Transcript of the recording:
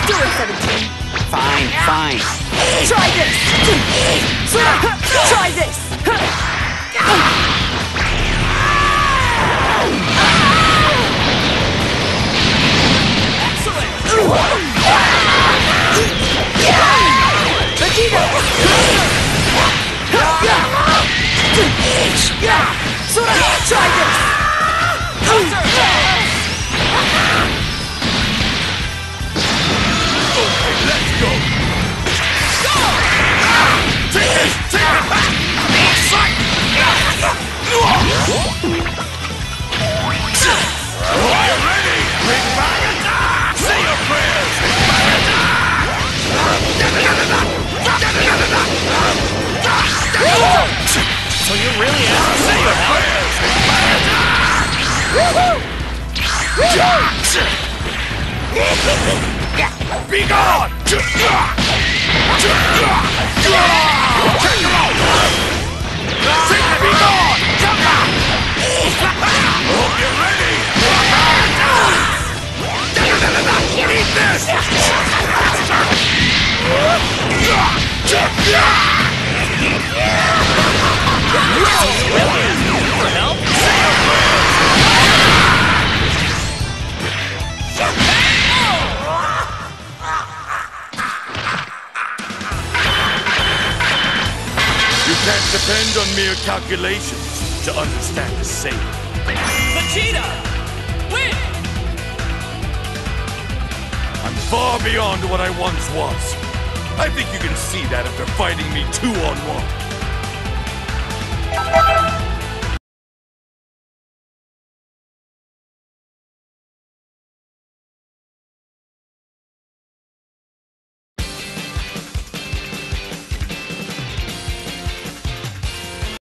Do it, 17. Fine, fine. Try this! Try this! Excellent! Vegeta! Sora! Try this! Let's go! Go! Take this! Take it back! Fight! Are you ready? Big Barata! Say your prayers! Big Barata! So you really asked me Say for your help? prayers! Big Barata! Be gone! Take him out! Be gone! Hope you're ready! Eat this! For help? You can't depend on mere calculations to understand the same. Vegeta! Win! I'm far beyond what I once was. I think you can see that after fighting me 2-on-1.